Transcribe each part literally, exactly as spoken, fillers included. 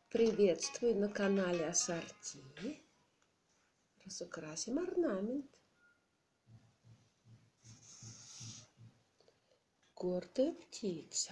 Приветствую на канале Ассорти. Разукрасим орнамент. Гордая птица.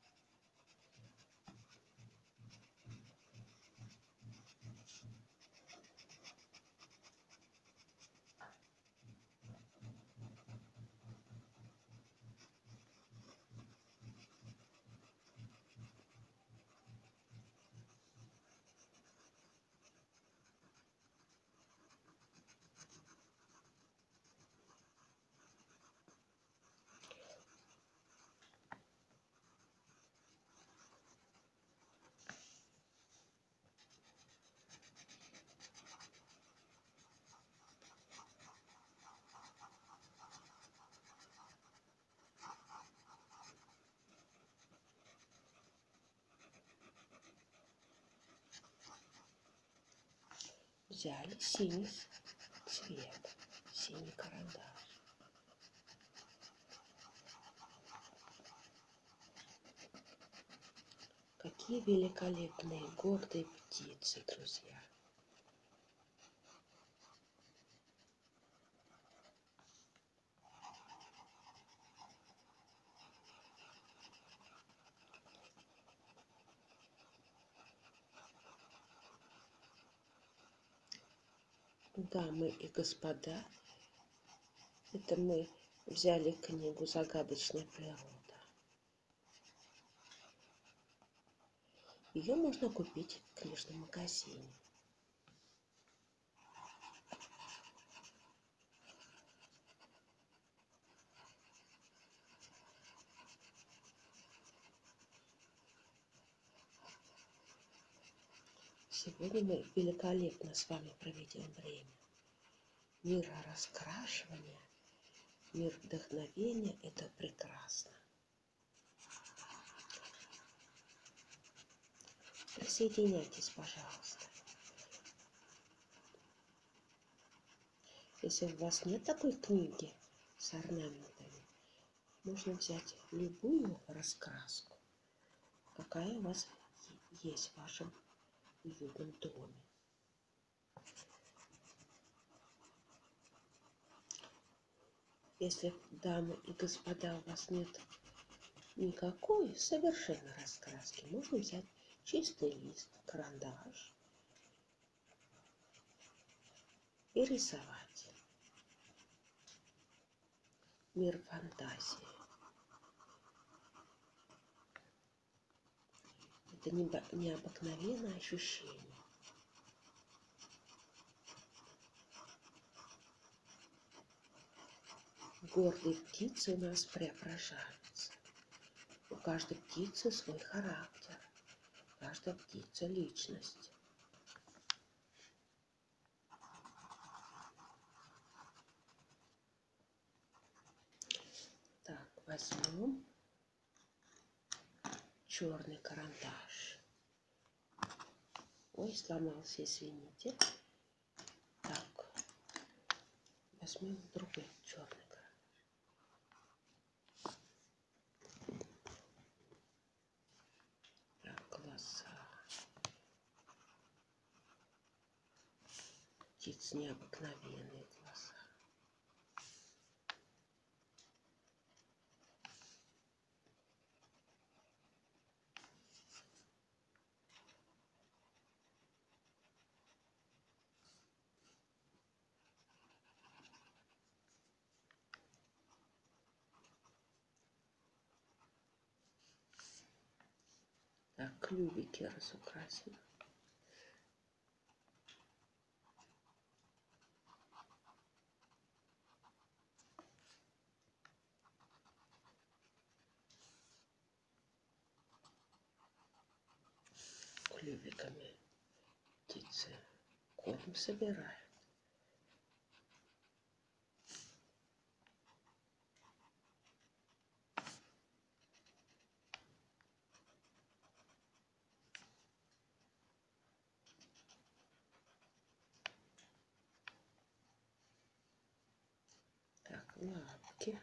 Взяли синий цвет, синий карандаш. Какие великолепные гордые птицы, друзья! Дамы и господа, это мы взяли книгу «Загадочная природа». Ее можно купить в книжном магазине. Сегодня мы великолепно с вами проведем время. Мир раскрашивания, мир вдохновения – это прекрасно. Присоединяйтесь, пожалуйста. Если у вас нет такой книги с орнаментами, можно взять любую раскраску, какая у вас есть в вашем уютном доме. Если, дамы и господа, у вас нет никакой совершенно раскраски, можно взять чистый лист, карандаш и рисовать. Мир фантазии. Это необыкновенное ощущение. Гордые птицы у нас преображаются. У каждой птицы свой характер. Каждая птица — личность. Так, возьмем черный карандаш. Ой, сломался, извините. Так, возьмем другой черный карандаш. Так, глаза. Птиц необыкновенные глаза. Так, клювики разукрасим. Клювиками птицы корм собирают. Так, лапки.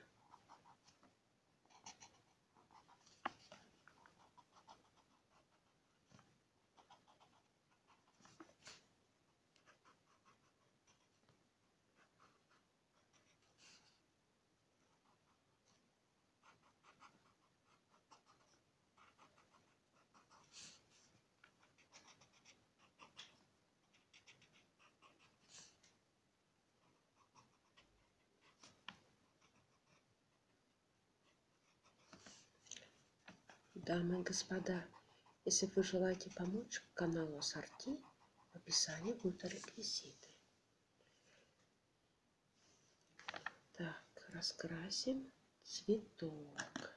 Дамы и господа, если вы желаете помочь каналу Ассорти, в описании будут реквизиты. Так, раскрасим цветок.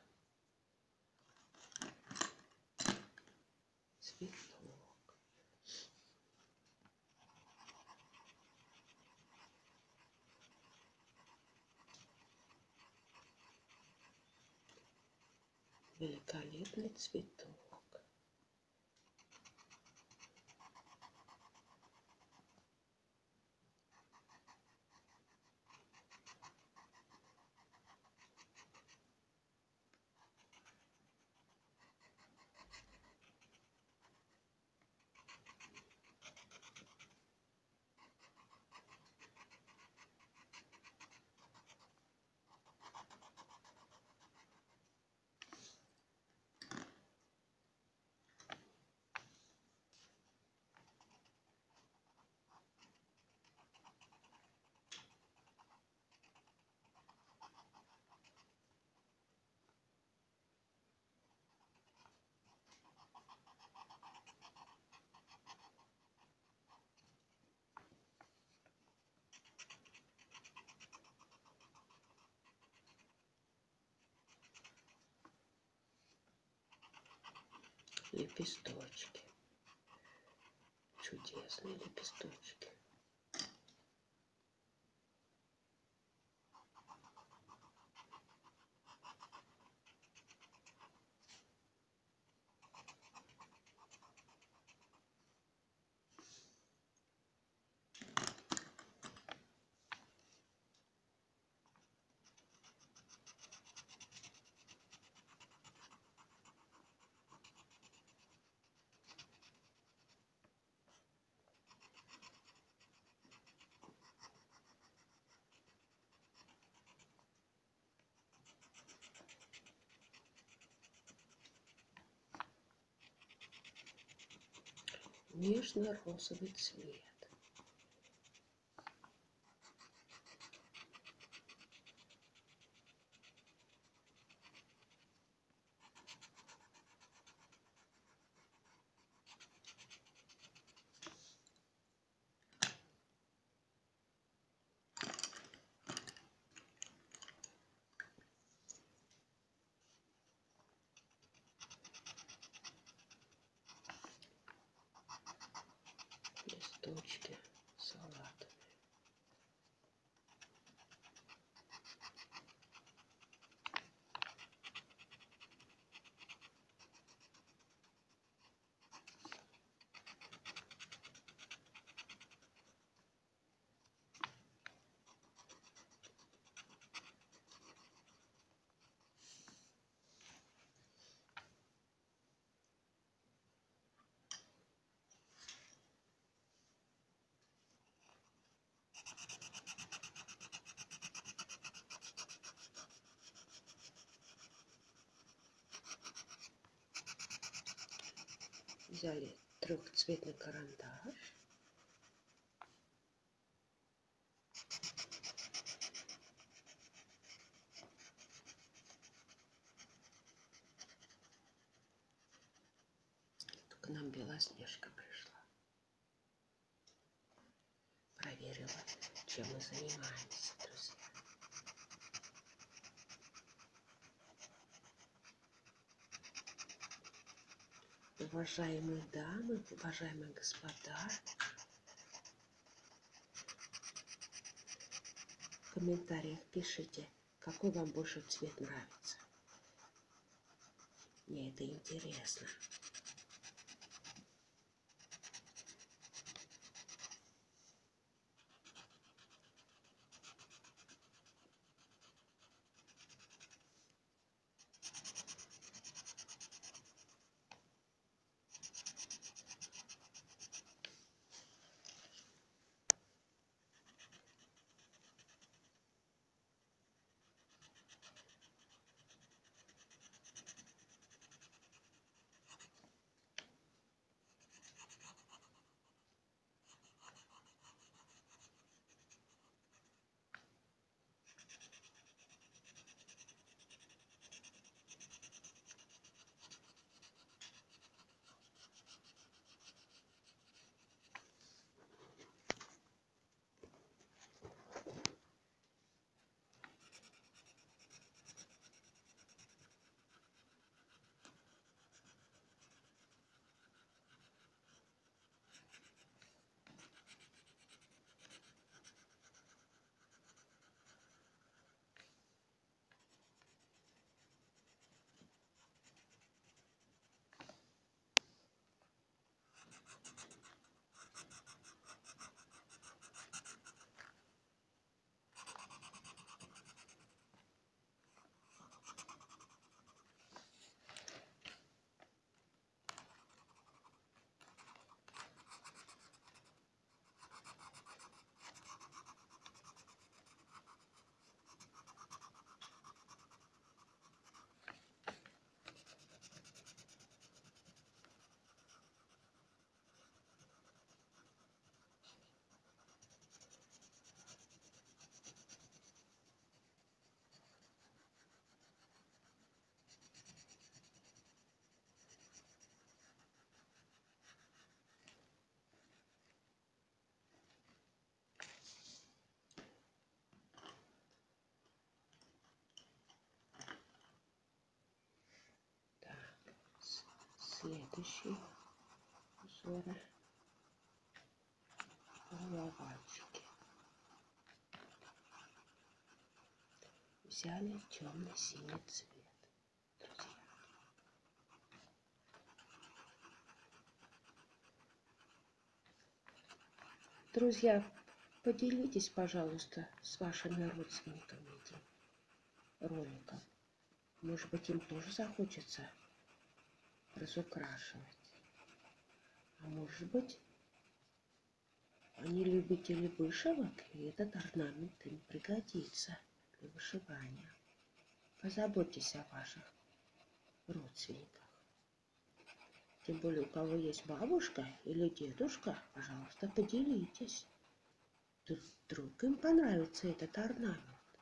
Цветок. Великолепный цветок. Лепесточки. Чудесные лепесточки. Нежно-розовый цвет. Листочки салата. Взяли трехцветный карандаш. К нам Белоснежка пришла. Проверила, чем мы занимаемся, друзья. Уважаемые дамы, уважаемые господа, в комментариях пишите, какой вам больше цвет нравится. Мне это интересно. Следующие узоры головачки. Взяли темно-синий цвет, друзья. Друзья, поделитесь, пожалуйста, с вашими родственниками этим роликом. Может быть, им тоже захочется разукрашивать. А может быть, они любители вышивок, и этот орнамент им пригодится для вышивания. Позаботьтесь о ваших родственниках. Тем более, у кого есть бабушка или дедушка, пожалуйста, поделитесь. Вдруг им понравится этот орнамент.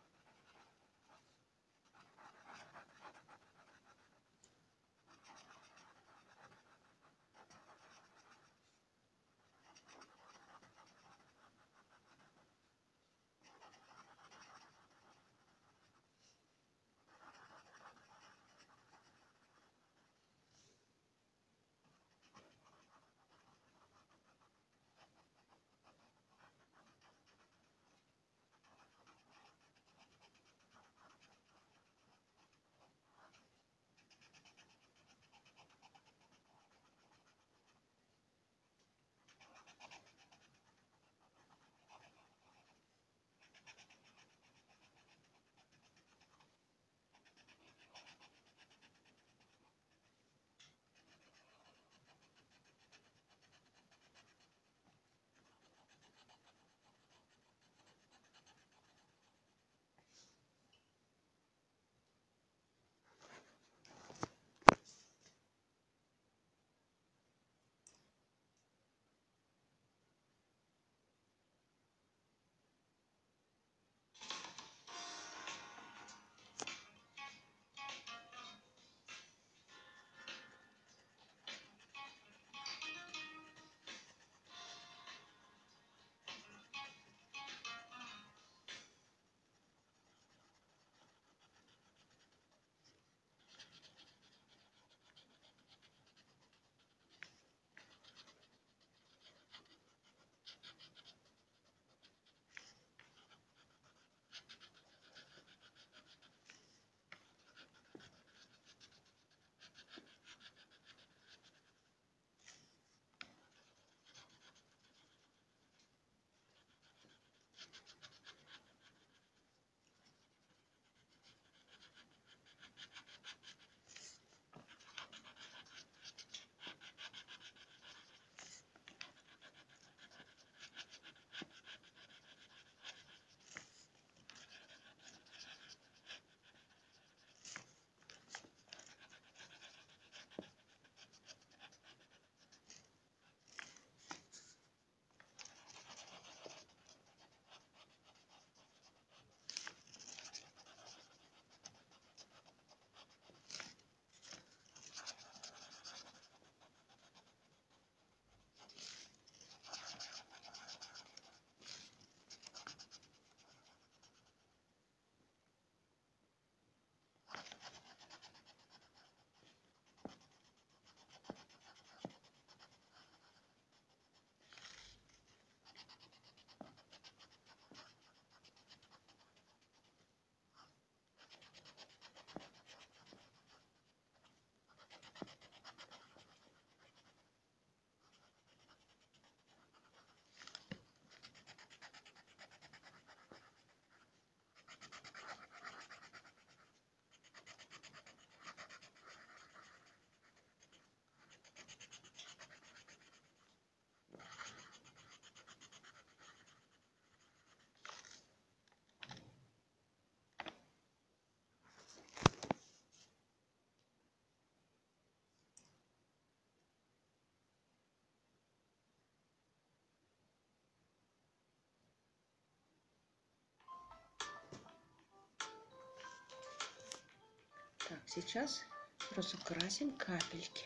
Так, сейчас разукрасим капельки.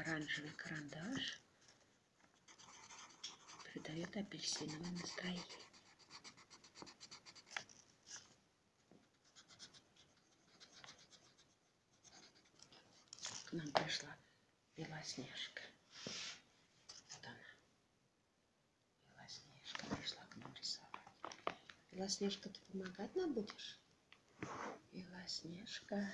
Оранжевый карандаш придает апельсиновое настроение. К нам пришла Белоснежка. Вот она. Белоснежка пришла к нам рисовать. Белоснежка, ты помогать нам будешь? Белоснежка.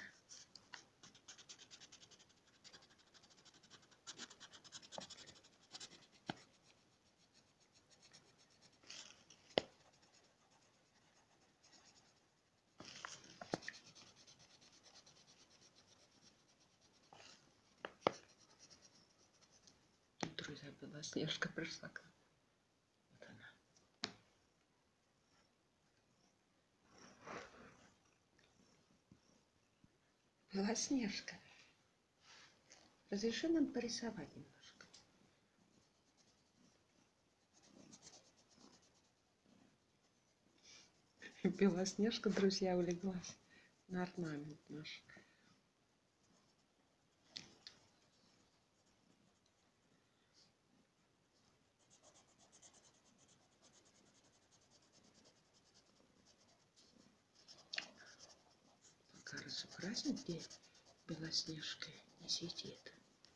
Друзья, Белоснежка пришла к нам. Вот она. Белоснежка, разреши нам порисовать немножко. Белоснежка, друзья, улеглась на орнамент наш. Пока разукрасим, где Белоснежка не сидит.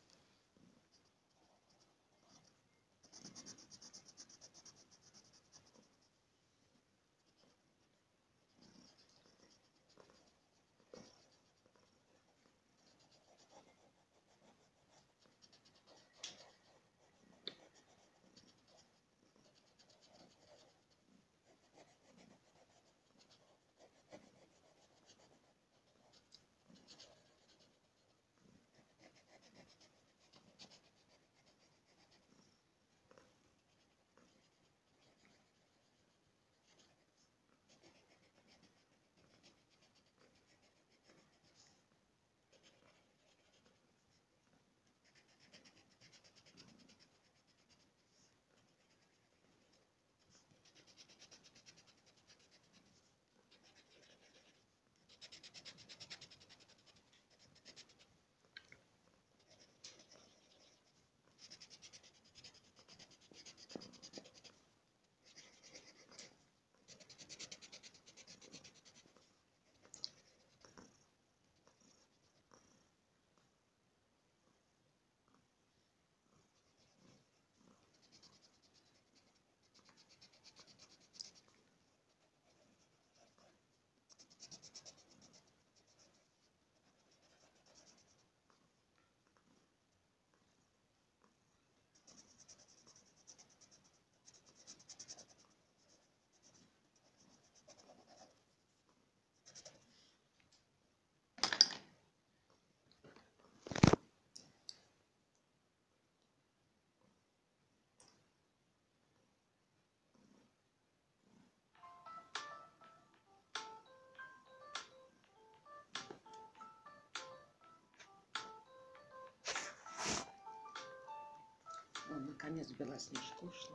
О, наконец Белоснежка ушла.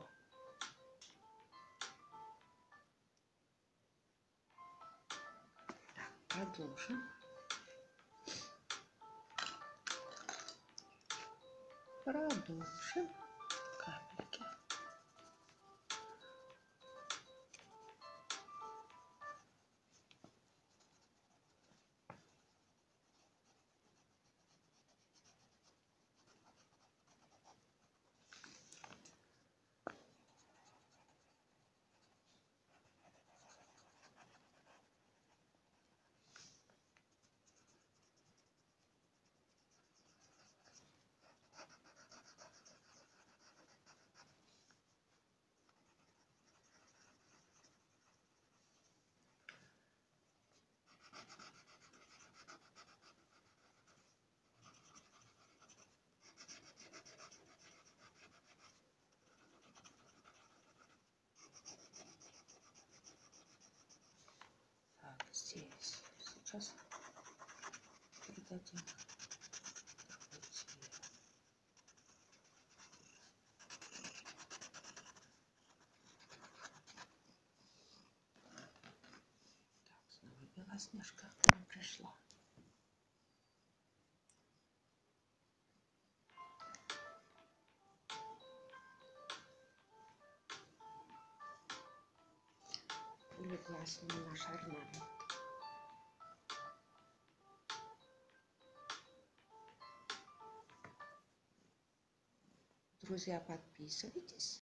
Так, продолжим. Продолжим. Капельки. Так, здесь сейчас придадим другой цвет. Так, снова Белоснежка к нам пришла. какой классный наш орнамент. Друзья, подписывайтесь.